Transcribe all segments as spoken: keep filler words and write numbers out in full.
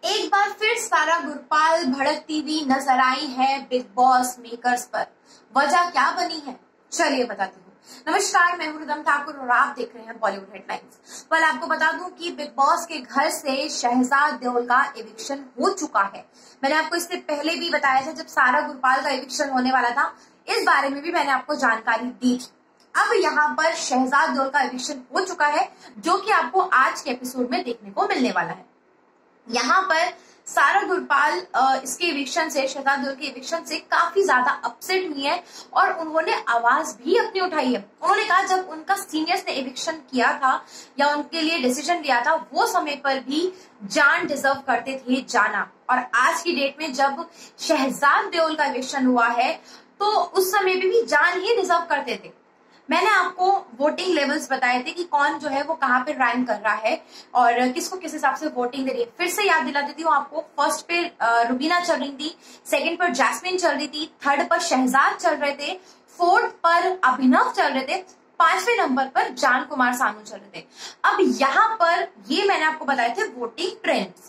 एक बार फिर सारा गुरपाल भड़कती हुई नजर आई है बिग बॉस मेकर्स पर। वजह क्या बनी है, चलिए बताती हूँ। नमस्कार, मैं हूं रिदम ठाकुर और आप देख रहे हैं बॉलीवुड हेडलाइंस। कल आपको बता दूं कि बिग बॉस के घर से शहजाद देओल का एविक्शन हो चुका है। मैंने आपको इससे पहले भी बताया था, जब सारा गुरपाल का एविक्शन होने वाला था, इस बारे में भी मैंने आपको जानकारी दी थी। अब यहाँ पर शहजाद देओल का एविक्शन हो चुका है, जो कि आपको आज के एपिसोड में देखने को मिलने वाला है। यहाँ पर सारा गुरपाल इसके एविक्शन से, शहजाद देओल के एविक्शन से काफी ज्यादा अपसेट हुई है और उन्होंने आवाज भी अपनी उठाई है। उन्होंने कहा जब उनका सीनियर्स ने एविक्शन किया था या उनके लिए डिसीजन लिया था, वो समय पर भी जान डिजर्व करते थे जाना, और आज की डेट में जब शहजाद देओल का एविक्शन हुआ है तो उस समय भी, भी जान ही डिजर्व करते थे। मैंने आपको वोटिंग लेवल्स बताए थे कि कौन जो है वो कहाँ पे रैंक कर रहा है और किसको किस हिसाब से वोटिंग दे रही है। फिर से याद दिला देती हूँ आपको। फर्स्ट पे रुबीना चल रही थी, सेकंड पर जैस्मिन चल रही थी, थर्ड पर शहजाद चल रहे थे, फोर्थ पर अभिनव चल रहे थे, पांचवें नंबर पर जान कुमार सानू चल रहे थे। अब यहाँ पर ये मैंने आपको बताए थे वोटिंग ट्रेंड्स।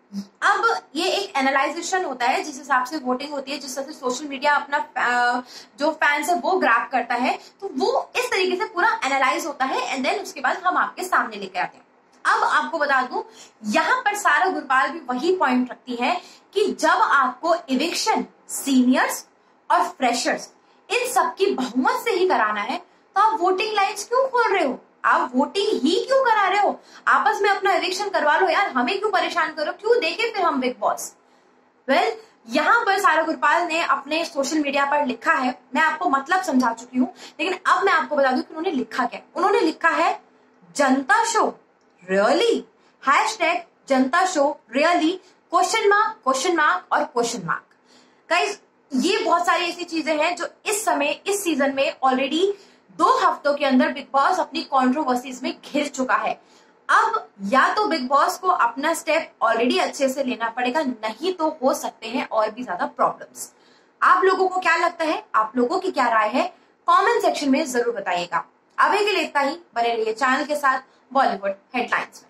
अब ये एक एनालाइजेशन होता है, जिस हिसाब से वोटिंग होती है, जिस तरह से सोशल मीडिया अपना जो फैंस है वो ग्रैब करता है, तो वो इस तरीके से पूरा एनालाइज होता है एंड देन उसके बाद हम आपके सामने लेके आते हैं। अब आपको बता दूं, यहाँ पर सारा गुरपाल भी वही पॉइंट रखती है कि जब आपको इविक्शन सीनियर्स और फ्रेशर्स इन सबकी बहुमत से ही कराना है, तो आप वोटिंग लाइन्स क्यों खोल रहे हो? आप वोटिंग ही क्यों करा रहे हो? आपस में अपना एविक्शन करवा लो यार, हमें क्यों परेशान करो? क्यों देखे फिर हम बिग बॉस? वेल well, यहाँ पर सारा गुरपाल ने अपने सोशल मीडिया पर लिखा है, मैं आपको मतलब समझा चुकी हूँ, लेकिन अब मैं आपको बता दूं कि उन्होंने लिखा क्या। उन्होंने लिखा है जनता शो रियली, हैशटैग जनता show really, question mark question mark और क्वेश्चन मार्क। गाइस, ये बहुत सारी ऐसी चीजें हैं जो इस समय इस सीजन में ऑलरेडी दो हफ्तों के अंदर बिग बॉस अपनी कंट्रोवर्सीज में घिर चुका है। अब या तो बिग बॉस को अपना स्टेप ऑलरेडी अच्छे से लेना पड़ेगा, नहीं तो हो सकते हैं और भी ज्यादा प्रॉब्लम्स। आप लोगों को क्या लगता है, आप लोगों की क्या राय है, कमेंट सेक्शन में जरूर बताइएगा। अभी के लिए इतना ही। बने रहिए चैनल के साथ बॉलीवुड हेडलाइंस में।